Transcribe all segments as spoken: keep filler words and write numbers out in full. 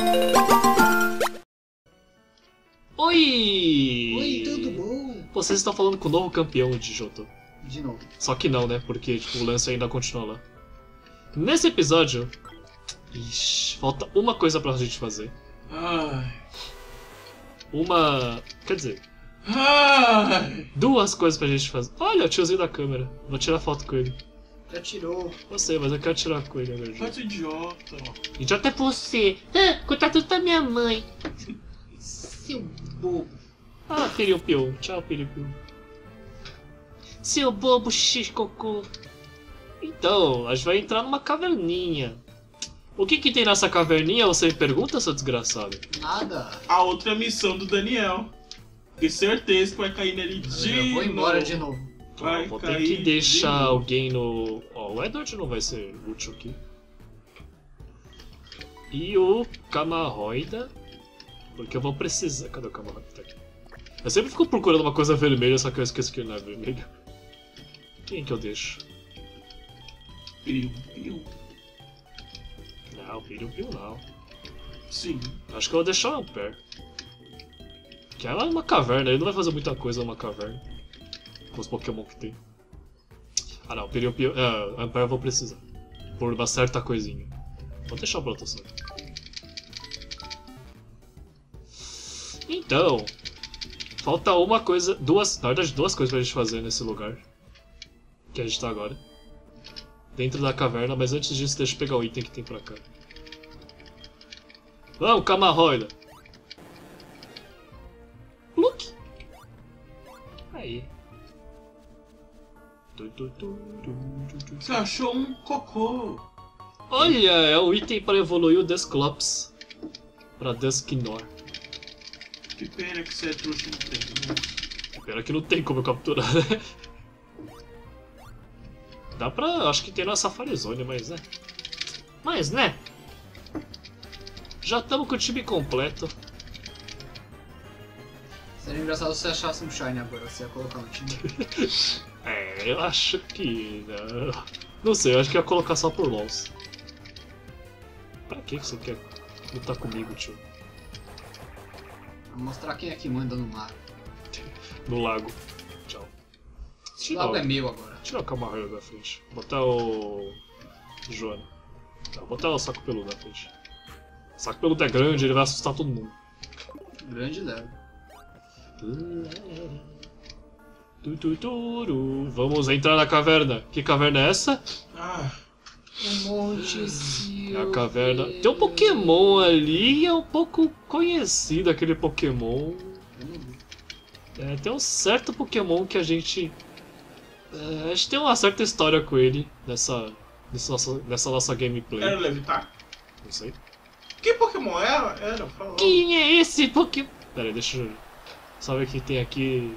Oi! Oi, tudo bom? Vocês estão falando com o novo campeão de Johto. De novo. Só que não, né? Porque tipo, o lance ainda continua lá. Nesse episódio... Ixi, falta uma coisa pra gente fazer. Ai. Uma... Quer dizer... Ai. Duas coisas pra gente fazer. Olha, o tiozinho da câmera. Vou tirar foto com ele. Já tirou. Eu sei, mas eu quero tirar com ele, agora. Quanto idiota. Idiota é você. Ah, contar tudo pra minha mãe. Seu bobo. Ah, Piriu-piu. Tchau, Piriu-piu. Seu bobo x-cocô. Então, a gente vai entrar numa caverninha. O que que tem nessa caverninha, você me pergunta, seu desgraçado? Nada. A outra missão do Daniel. Tenho certeza que vai cair nele de Eu vou embora novo. de novo. Vai Ah, vou ter cair que de deixar novo. alguém no... Ó, o Edward não vai ser útil aqui. E o Camarroida. Porque eu vou precisar... Cadê o Camarroida? Tá aqui. Eu sempre fico procurando uma coisa vermelha, só que eu esqueço que não é vermelho. Quem que eu deixo? Piu, piu. Não, Piriu-piu não. Sim. Acho que eu vou deixar o Ampere. Que ela é uma caverna, ele não vai fazer muita coisa numa caverna. Com os Pokémon que tem. Ah não, Piriu-piu... É, Ampere eu vou precisar. Por uma certa coisinha. Vou deixar o Brotosaur. Então... Falta uma coisa... Duas... Na verdade, duas coisas pra gente fazer nesse lugar. Que a gente tá agora. Dentro da caverna, mas antes disso deixa eu pegar o item que tem pra cá. Vamos, Camarroida! Look! Aí. Você achou um cocô. Olha, é o item para evoluir o Dusclops. Pra Dusknoir. Que pena que você é trouxa no tempo. Pena que não tem como eu capturar. Dá pra... Acho que tem na Safari Zone, mas né... Mas né... Já estamos com o time completo. Seria engraçado se você achasse um Shine agora, você ia colocar no time. É, eu acho que... Não, não sei, eu acho que ia colocar só por LOLs. Pra que você quer lutar comigo, tio? Vou mostrar quem é que manda no mar. No lago. Tchau. Esse lago é meu agora. Tirar o Camarroida da frente. Botar o... Joana. Não, botar o Saco Peludo na frente. O Saco Peludo é grande, ele vai assustar todo mundo. Grande leve. Tu, tu, turu. Vamos entrar na caverna. Que caverna é essa? Ah. Um monte de... É a caverna. Tem um Pokémon ali, é um pouco conhecido aquele Pokémon. É, tem um certo Pokémon que a gente... É, a gente tem uma certa história com ele nessa, nessa, nossa, nessa nossa gameplay. Era levitar? Não sei. Que Pokémon era? Era, falou. Quem é esse Pokémon? Pera aí, deixa eu... Só ver o que tem aqui...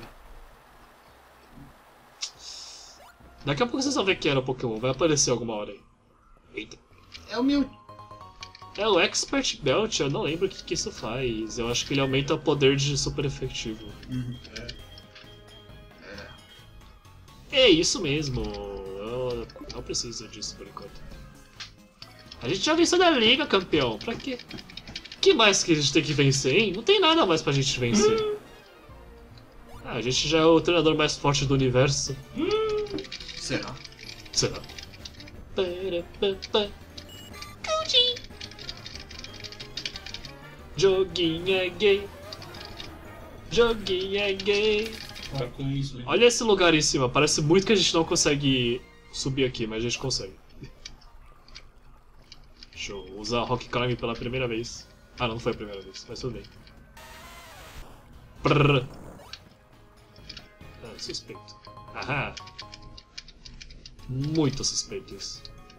Daqui a pouco vocês vão ver quem era o Pokémon, vai aparecer alguma hora aí. Eita. É o meu... É o Expert Belt, eu não lembro o que, que isso faz. Eu acho que ele aumenta o poder de super efetivo. Uhum. É isso mesmo. Eu não preciso disso por enquanto. A gente já venceu da liga, campeão. Pra quê? O que mais que a gente tem que vencer, hein? Não tem nada mais pra gente vencer. Ah, a gente já é o treinador mais forte do universo. Será? Será? Coaching. Joguinho é gay. Joguinho é gay. Tá com isso, hein? Olha esse lugar em cima, parece muito que a gente não consegue subir aqui, mas a gente consegue. Deixa eu usar Rock Climb pela primeira vez. Ah, não, não foi a primeira vez, mas tudo bem. Prrr. Ah, suspeito. Aham. Muito suspeito isso.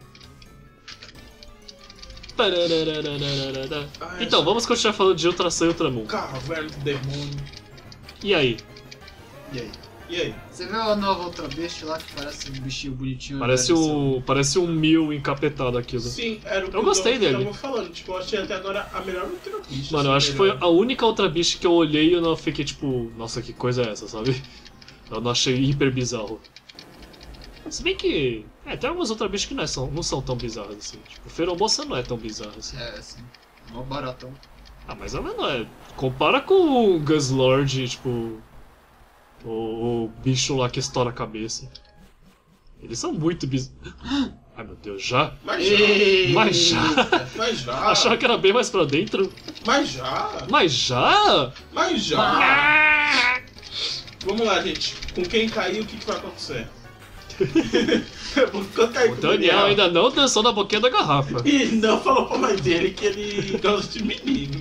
Pararararararara. Ah, Então, essa- vamos continuar falando de Ultração e Ultramundo. Caverna do demônio. E aí? E aí? E aí? Você viu a nova Ultra Beast lá que parece um bichinho bonitinho? Parece né, um, parece um mil encapetado aquilo. Sim, era o que Eu gostei eu dele. tava falando. Tipo, eu achei até agora a melhor Ultra Beast. Mano, eu assim, acho que foi melhor. a única outra bicha que eu olhei e eu não fiquei tipo, nossa, que coisa é essa, sabe? Eu não achei hiper bizarro. Se bem que. É, tem algumas outras bichas que não, é, são, não são tão bizarras assim. Tipo, Feromoça não é tão bizarra assim. É, assim. Mó baratão. Ah, mas ela não é. Compara com o Guslord, tipo. O, o bicho lá que estoura a cabeça. Eles são muito biz... Ai meu Deus, já? Mas já. Ei, Mas já? Mas já. Achava que era bem mais pra dentro. Mas já. Mas já? Mas já. Ah! Vamos lá, gente. Com quem cair, o que, que vai acontecer? Quando cair O com Daniel ainda não dançou na boquinha da garrafa. E não falou pra mãe dele que ele gosta de menino.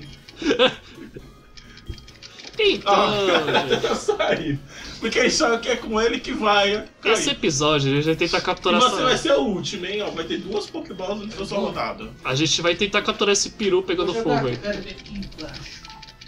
Então, Ah, tá saindo. Porque ele sabe que é com ele que vai cair. esse episódio a gente vai tentar E capturar você vai essa... ser o último, hein? Ó, vai ter duas Pokéballs na sua rodada. A gente vai tentar capturar esse peru pegando Vou jogar, fogo aí. eu quero ver aqui embaixo.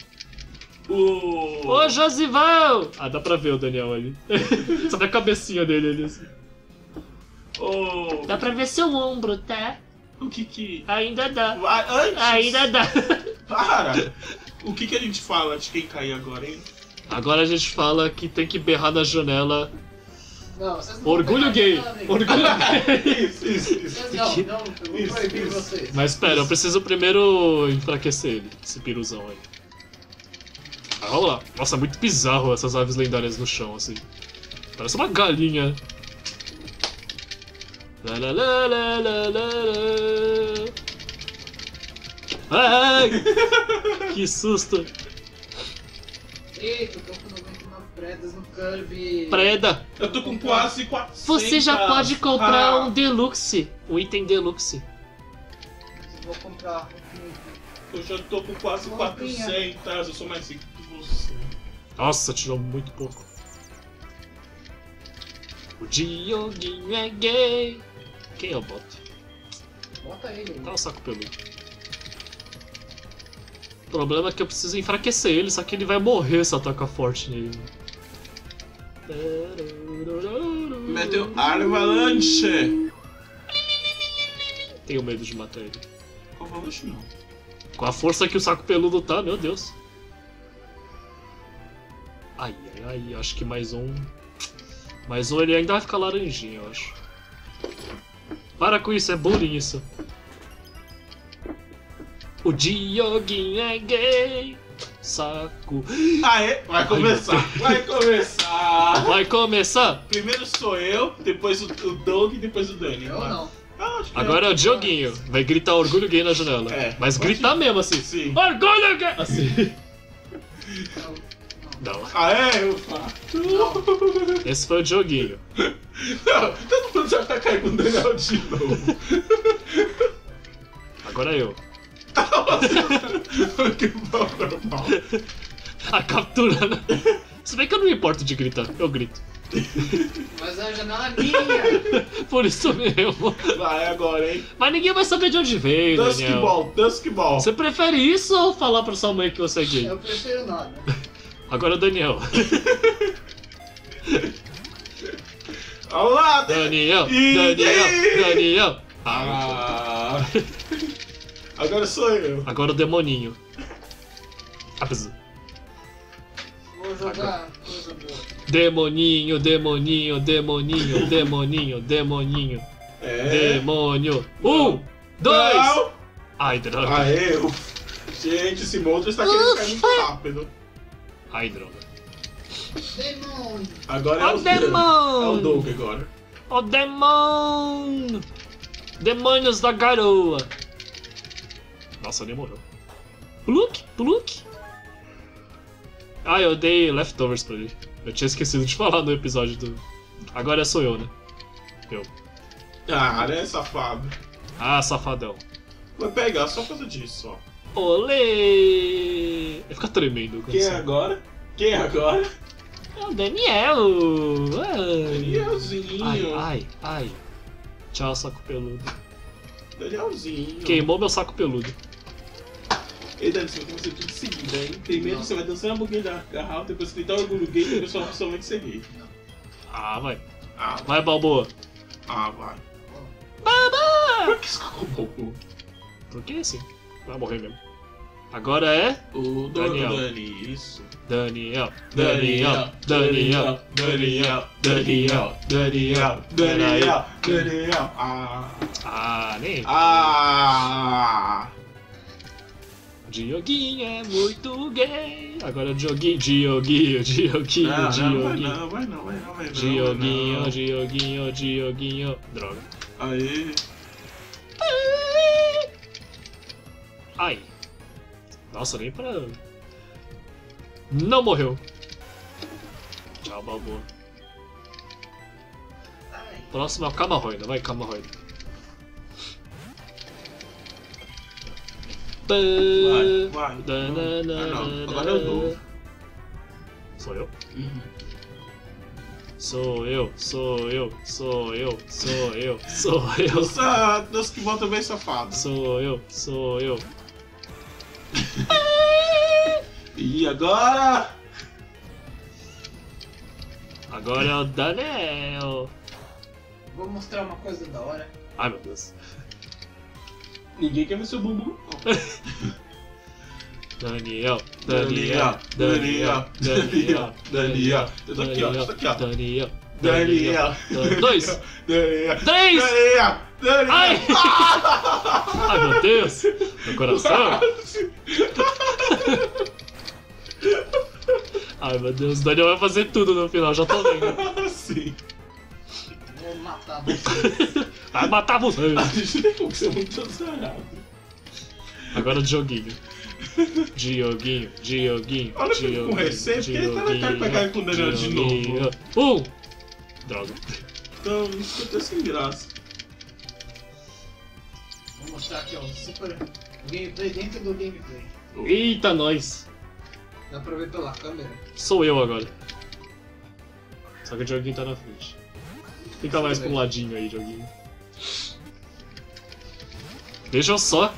O... Ô, Josival! Ah, dá pra ver o Daniel ali. Só da cabecinha dele ali assim. O... Dá pra ver seu ombro, tá? O que que... Ainda dá. Vai, antes... Ainda dá. Para! O que que a gente fala de quem cair agora, hein? Agora a gente fala que tem que berrar na janela. Não, vocês não vão Orgulho pegar gay! nada, amigo. Orgulho gay! Isso, isso, isso. Vocês não, não, eu vou Isso, proibir isso. vocês. Mas espera, eu preciso primeiro enfraquecer ele, esse piruzão aí. Ah, vamos lá. Nossa, muito bizarro essas aves lendárias no chão, assim. Parece uma galinha. Lá, lá, lá, lá, lá, lá, lá. Ai! Que susto! Eita, eu tô com noventa e nove predas no Kirby. Preda! Eu tô com quase quatrocentos. Você já pode comprar Ah, um deluxe, um item deluxe. Eu vou comprar. Eu já tô com quase Uma quatrocentos, eu sou mais rico que você. Nossa, tirou muito pouco. O Dioguinho é gay. Quem eu boto? Bota ele aí. Dá um saco peludo. O problema é que eu preciso enfraquecer ele, só que ele vai morrer se eu atacar forte nele. Meteu Avalanche. Tenho medo de matar ele. Avalanche não. Com a força que o saco peludo tá, meu Deus. Ai, ai, ai, acho que mais um. Mais um ele ainda vai ficar laranjinho, eu acho. Para com isso, é bullying isso. O Dioguinho é gay. Saco. Aê, vai começar, vai começar. Vai começar! Primeiro sou eu, depois o, o Doug e depois o Dani. Eu vai. não. Ah, acho que Agora é o Dioguinho. Vai gritar orgulho gay na janela. É. Mas gritar mesmo assim. Sim. Orgulho gay! Assim. Não, Não. Aê, eu faço. Esse foi o Dioguinho. Não, todo mundo já tá caindo com o Daniel de novo. Agora eu. Que bom, normal. A captura, né? Se bem que eu não me importo de gritar, eu grito. mas a janela é minha. Por isso mesmo. Vai agora, hein? Mas ninguém vai saber de onde veio, Daniel. Duskball, Duskball. Você prefere isso ou falar pra sua mãe que você é gay? Eu prefiro nada. Agora é o Daniel. Olá, Daniel, E- Daniel, Daniel. Ah, Ah. Agora sou eu. agora o demoninho. Apesar. Vou jogar coisa boa. Demoninho, demoninho, demoninho, demoninho, demoninho, É. demônio. Um, dois. Não. Ai, droga. Aê, eu... Gente, esse monstro está querendo cair muito rápido. Ai, droga. Demônio. Agora é Ó o Doug. É o demônio. Doug agora. Ó demônio. Demônios da garoa. Nossa, demorou. Pluk, pluk. Ah, eu dei leftovers pra ele. Eu tinha esquecido de falar no episódio do... Agora sou eu, né? Eu. Ah, né, safado. Ah, safadão. Vai pegar só por causa disso, ó. Olê! Ele fica tremendo. quando Quem é sai. agora? Quem é agora? É o Daniel! Ai. Danielzinho. Ai, ai, ai. Tchau, saco peludo. Danielzinho. Queimou meu saco peludo. Ei, Dani, você vai começar tudo em seguida, hein? Primeiro Não. você vai dançar na buguinha da garrafa, depois você dá orgulho gay, depois só somente ser gay. Ah, vai. Ah, Vai, Balboa. ah, vai. Baba! Por que isso ficou bom? Por que assim? Vai morrer mesmo. Agora é O Daniel. Dani, isso. Daniel, Daniel, Daniel, Daniel, Daniel, Daniel, Daniel. Daniel. Ah. Ah, nem. Ah. Dioguinho é muito gay. Agora Dioguinho, Dioguinho, Dioguinho, Não, não, vai Dioguinho. não, vai não, vai não, vai não. Dioguinho, vai Dioguinho, Dioguinho. Droga. não. Aê. Ai. Nossa, nem pra... Não morreu. Tchau, Balboa. Próximo é o Camarroida. Vai, Camarroida. Vai, vai. Ah, não. Agora eu dou. Sou eu? Uhum. Sou eu, sou eu, sou eu, sou eu, sou eu. Nossa, Deus que volta bem safado. Sou eu, sou eu. E agora? Agora é o Daniel. Vou mostrar uma coisa da hora. Ai, meu Deus. Ninguém quer ver seu bumbum. Daniel, Daniel, Daniel, Daniel, Daniel, Daniel. Eu tô aqui, ó, Daniel, tô aqui, ó. Daniel, Daniel. Daniel. Dois, Daniel. três. Daniel. Daniel. Ai! Ai, meu Deus! Meu coração! Ai, meu Deus, o Daniel vai fazer tudo no final, já tô vendo. Sim. Vou matar você. Vai matar você! A gente tem como ser muito azarado. Agora o Dioguinho. Dioguinho, Dioguinho, Olha que Dioguinho. com receio, porque ele tá na cara pra cair com o Daniel de Dioguinho. novo. Um! Droga. Então, isso tá sem graça. Vou mostrar aqui, ó, o super o gameplay dentro do gameplay. Eita, nós! Dá pra ver pela câmera. Sou eu agora. Só que o Dioguinho tá na frente. Fica mais pra um ladinho aí, Dioguinho. Veja só.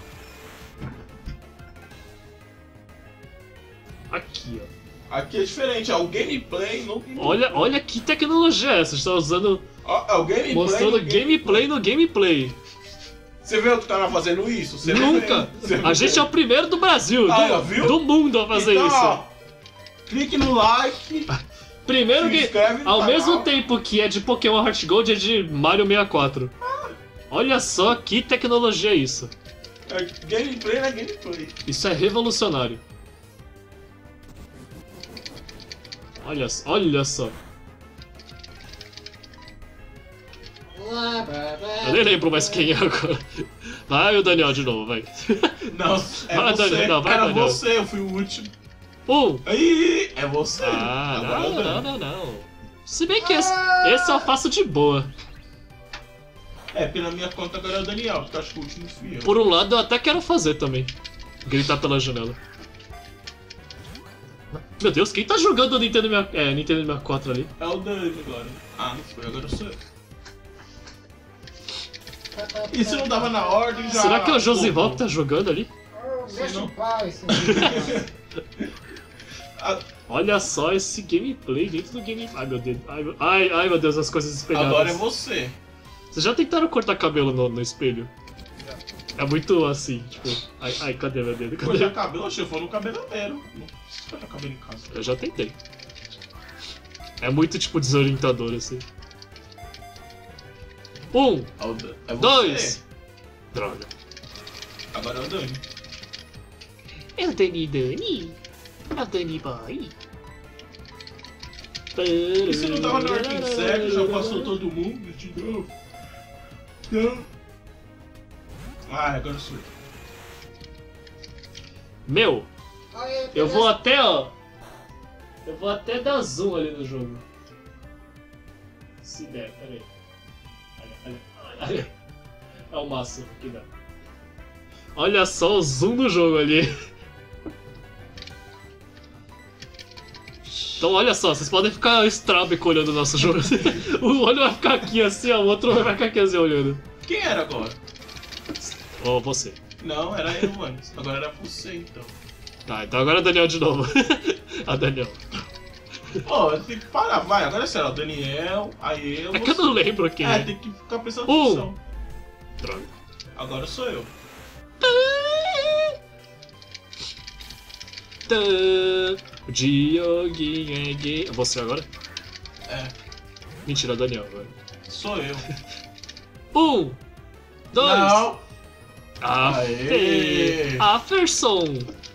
Aqui, ó. Aqui é diferente, é o gameplay no gameplay. Olha, olha que tecnologia é essa. Você tá usando. Ó, é o gameplay Mostrando no gameplay no gameplay. Você vê outro canal fazendo isso? Você Nunca! Vê, você A vê. gente é o primeiro do Brasil, Ah, do, viu? do mundo a fazer Então, isso. ó, clique no like. Primeiro se que. inscreve no Ao canal. mesmo tempo que é de Pokémon Heart Gold, é de Mario sessenta e quatro. Olha só que tecnologia é isso. É gameplay na gameplay. Isso é revolucionário. Olha, olha só. Eu nem lembro mais quem é agora. Vai o Daniel de novo, vai. Não, é Vai, você. Daniel, não, vai, Era Daniel. você, eu fui o último. Um! Aí, é você. Ah, Agora não, eu não, ganho. não, não. Se bem que esse, esse eu faço de boa. É, pela minha conta agora é o Daniel, porque eu acho que o último fui eu. Por um lado, eu até quero fazer também. Gritar pela janela. Meu Deus, quem tá jogando o Nintendo, sessenta e- é, Nintendo sessenta e quatro ali? É o Dani agora. Ah, não foi, agora sou eu. E se não dava na ordem já. Será que é o Josival Pô, que tá jogando ali? Deixa não. o pai, esse a- Olha só esse gameplay dentro do game. Ai meu Deus, ai, meu- ai, ai, meu Deus, as coisas espelhadas. Agora é você. Vocês já tentaram cortar cabelo no, no espelho? É muito assim, tipo. Ai, ai, cadê meu dedo? Cadê? Cortar cabelo, achei que eu vou no cabeleireiro. Não cortar cabelo em casa. Eu já tentei. É muito tipo desorientador assim. Um, É o Dan- é você. dois. Droga. Agora é o Dani. É o Dani Dani. É o Dani Boy. E se não tava na ordem certa, já passou todo mundo de novo. Não. Ah, agora sou eu. Meu, eu vou até, ó. Eu vou até dar zoom ali no jogo. Se der, peraí. Olha, olha, olha. É o máximo que dá. Olha só o zoom do jogo ali. Então olha só, vocês podem ficar estrábico olhando o nosso jogo. O olho vai ficar aqui assim, ó, o outro vai ficar aqui assim olhando. Quem era agora? Ou você. Não, era eu antes. Agora era você, então. Tá, então agora é o Daniel de novo. A Daniel. Pô, tem que parar, vai. Agora é sério, o Daniel, aí eu. É que eu não lembro quem É, é. tem que ficar prestando Um. atenção. Droga. Agora sou eu. O Dioguinho é gay. Você agora? É, Mentira, Daniel agora. sou eu. Um, dois. Não! Afe- Aê. Aferson.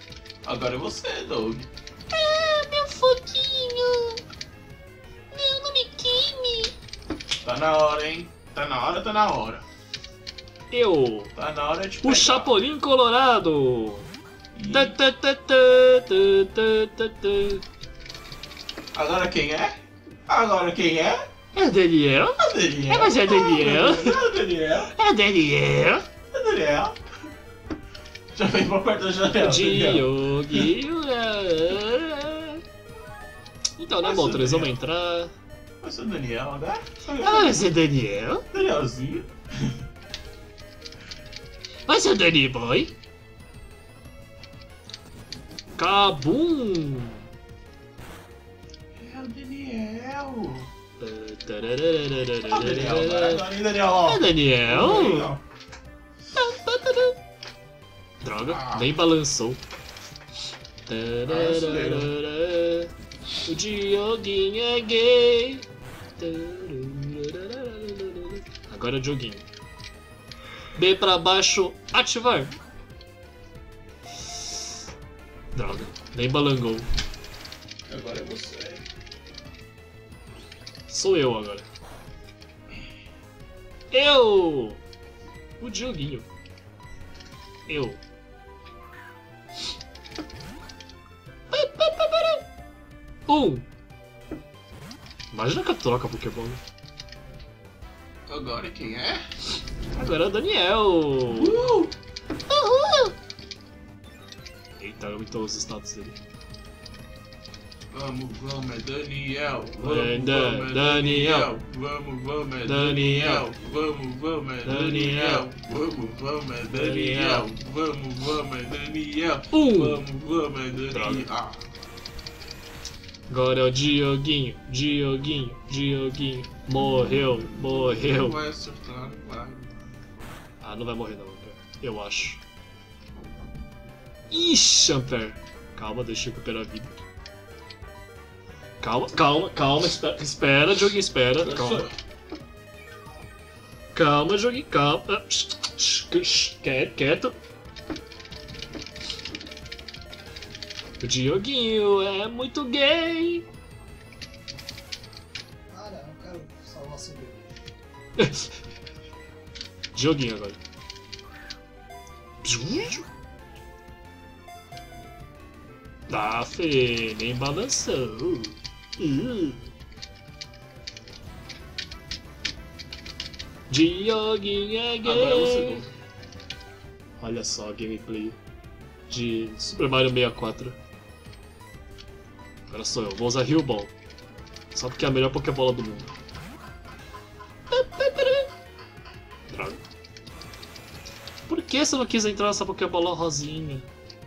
Agora é você, Doug. Ah, meu foguinho. Não, não me queime. Tá na hora, hein? Tá na hora, tá na hora. Eu, Tá na hora de o pegar. Chapolin Colorado. E Tã, tã, tã, tã, tã, tã, tã, tã. agora quem é? Agora quem é? É o Daniel? É o Daniel. É, mas é o Daniel. É o Daniel. É o Daniel. É o Daniel. Já vem pra perto da janela, Daniel. Dioguinho. é. Então, né, Mas bom, o eles vamos Daniel. entrar. Vai ser o Daniel, né? Ah, vai ser Daniel? Danielzinho. Vai ser o Danny Boy? Cabum! É o Daniel. Tá, Ó o Daniel, vai agora, hein, Daniel, ó. É Daniel? Ó. Droga, Ah. nem balançou. Ah, O Dioguinho é gay. Agora é o Dioguinho. B pra baixo, ativar. Droga, nem balangou. Agora é você. Sou eu agora. Eu! O Dioguinho. Eu. Um. Imagina que eu troco a Pokébola. Agora quem é? Agora é o Daniel. Uh! Eita, aumentou os status dele. Vamos, vamos, é Daniel. É, Vamos, Da- vamos, é Daniel. Vamos, vamos, é Daniel. Daniel. Vamos, vamos, é Daniel. Daniel. Vamos, vamos, é Daniel. Vamos, vamos, é Daniel. Um. Vamos, vamos, é Daniel. Droga. Ah, Agora é o Dioguinho. Dioguinho. Dioguinho. Morreu. não Morreu. vai acertar, não vai. Ah, não vai morrer não, cara. Eu acho. Ixi, Ampere. Calma, deixa eu recuperar a vida. Calma, calma, calma. Espera, espera joguinho, espera. Calma. Calma, joguinho, calma. Ah, shh, shh, shh, Quieto, quieto. O Dioguinho é muito gay. Ah, não, eu quero salvar seu bebê. Dioguinho agora. Tá, Fê, nem balançou. Uh. Dioguinho é Agora é você, gay. Doug. Olha só a gameplay de Super Mario sessenta e quatro. Agora sou eu, vou usar Heal Ball. Só porque é a melhor Pokébola do mundo. Droga. Por que você não quis entrar nessa Pokébola rosinha?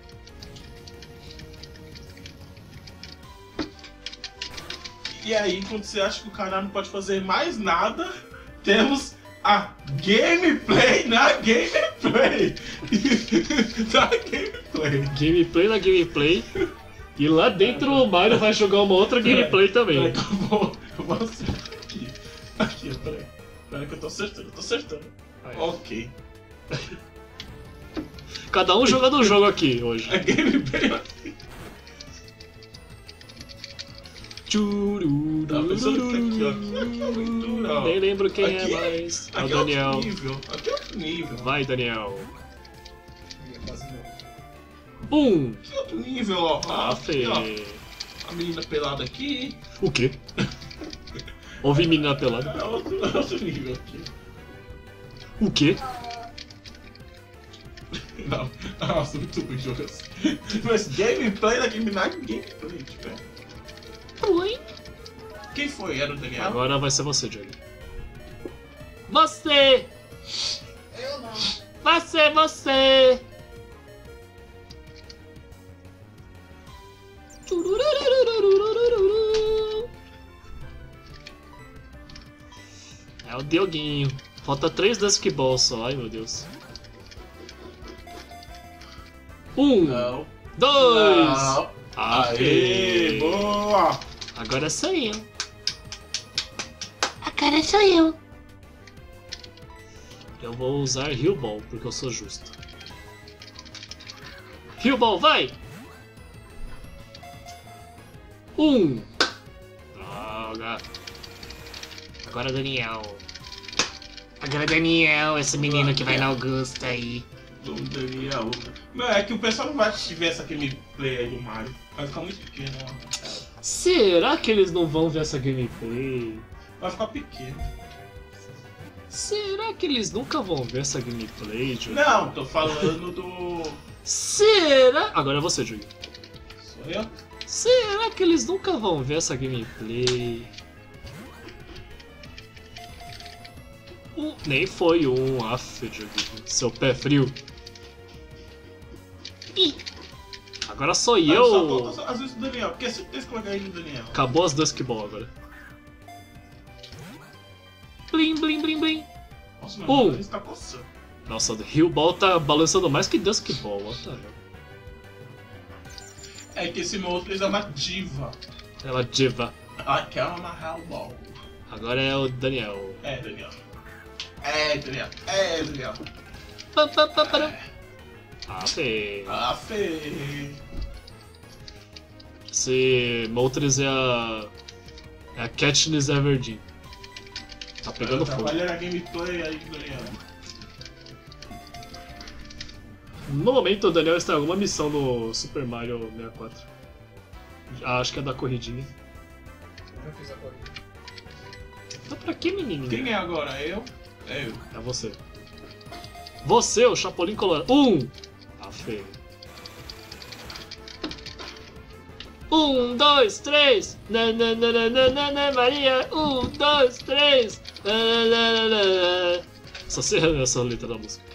E aí, quando você acha que o cara não pode fazer mais nada, temos a gameplay na gameplay. Na gameplay. Gameplay na gameplay. E lá dentro o Mario vai jogar uma outra gameplay também. Peraí que eu vou, eu vou acertar aqui. Aqui, peraí. Peraí que eu tô acertando, eu tô acertando. Aí. Ok. Cada um jogando um jogo aqui hoje. A gameplay aqui. Tava pensando que aqui, ó, aqui, aqui é aventura, ó. Nem lembro quem Aqui é é- mais. É o Aqui é Daniel. outro nível. Aqui é outro nível. Vai, Daniel. Eu ia fazer meu. Um. Aqui é outro nível, ó. Ah, Aqui, ó. Fê. A menina pelada aqui. O quê? Ouvi menina pelada. É outro, é outro nível aqui. O quê? Não, nossa, muito bem jogo assim. Mas gameplay da game na gameplay, tipo. Oi. Quem foi? Era o Daniel? Agora vai ser você, Johnny. Você! Eu não. Você, você! É o Dioguinho. Falta três Dusk Balls só. Ai, meu Deus. Um, Não. dois. Não. Aê! Aê, boa! Agora sou eu. Agora sou eu. Eu vou usar Heal Ball, porque eu sou justo. Heal Ball, vai! Um. Droga. Agora Daniel. Agora Daniel, esse menino que vai na Augusta aí. Vamos, Daniel. Não, é que o pessoal não vai ver essa gameplay aí do Mario. Vai ficar muito pequeno, ó. Será que eles não vão ver essa gameplay? Vai ficar pequeno. Será que eles nunca vão ver essa gameplay, Diogo? Não, tô falando do... Será? Agora é você, Diogo. Sou eu? Será que eles nunca vão ver essa gameplay? Um, nem foi um, af, Diogo. Seu pé frio. Ih. Agora sou Ah, eu. Só falta às vezes o Daniel, porque é certeza que vai cair no Daniel. Acabou as Dusk Ball agora. Blim, blim, blim, blim. Nossa, mano, Um. ele está coçando. Nossa, o Rio Ball tá balançando mais que Dusk Ball. What the hell? É que esse meu outro fez uma diva. Ela diva. Aquela uma Hell Ball. Agora é o Daniel. É, Daniel. É, Daniel. É, Daniel. Pam, pam, pam, pam. Ah, fê. Ah, Fê. Esse Moltres é a. É a Katniss Everdeen. Tá pegando fogo. Trabalha na gameplay aí, Daniel. No momento o Daniel está em alguma missão no Super Mario sessenta e quatro. Ah, acho que é da corridinha. Eu já fiz a corrida. Então pra que, menininho? Quem é agora? Eu? É eu. É você. Você, o Chapolin Colorado. Um! Ah, feio. Um, dois, três! Nananana, Maria! Um, dois, três! Nananana. Só sei essa letra da música.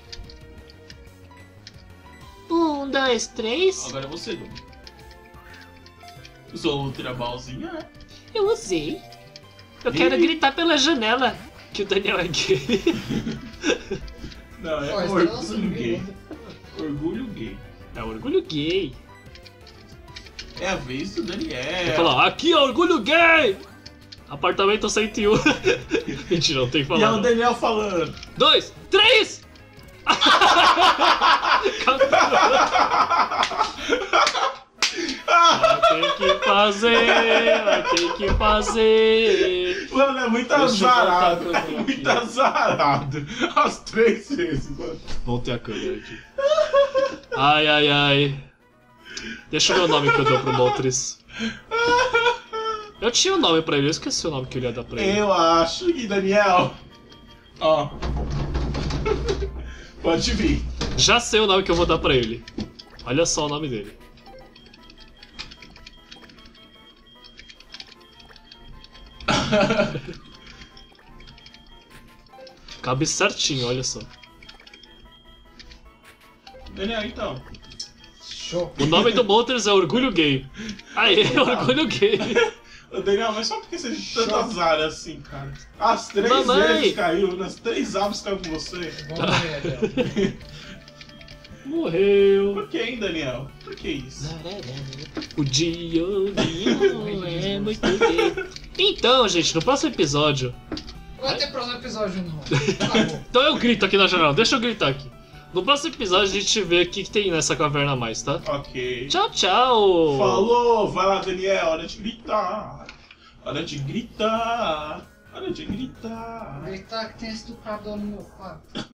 Um, dois, três. Agora é você, Dom. Usou outra balzinha, né? Eu usei. Eu Ih. quero gritar pela janela que o Daniel é gay. Não, é Ó, esse orgulho nosso gay. amigo. Orgulho gay. É orgulho gay. É a vez do Daniel. Vai falar, aqui é orgulho gay! Apartamento cento e um. Mentira, não tem que E é falar. o não. Daniel falando. Dois, três! Vai ter que fazer, vai ter que fazer. Mano, é muito Deixa eu azarado. voltar É pro muito aqui. azarado. As três vezes, mano. Vamos ter a câmera aqui. Ai, ai, ai. Deixa o meu nome que eu dou pro Moltres. Eu tinha um nome pra ele, eu esqueci o nome que eu ia dar pra ele. Eu acho que, Daniel. Ó. Pode vir. Já sei o nome que eu vou dar pra ele. Olha só o nome dele. Cabe certinho, olha só. Daniel, então. Show. O nome do Moltres é Orgulho Gay. Aê, Orgulho Gay. Ô, Daniel, mas só porque você tem tanto azar assim, cara. As três Mamãe. vezes caiu, nas três aves caiu com você. Vamos ver, Adel. Morreu. Por que, hein, Daniel? Por que isso? O Dioguinho é muito gay. Então, gente, no próximo episódio. Não vai ter próximo episódio, não. Acabou. Então eu grito aqui na janela, deixa eu gritar aqui. No próximo episódio a gente vê o que, que tem nessa caverna a mais, tá? Ok. Tchau, tchau! Falou! Vai lá, Daniel, hora de gritar. Hora de gritar. Hora de gritar. Gritar que tem estuprador no meu quarto.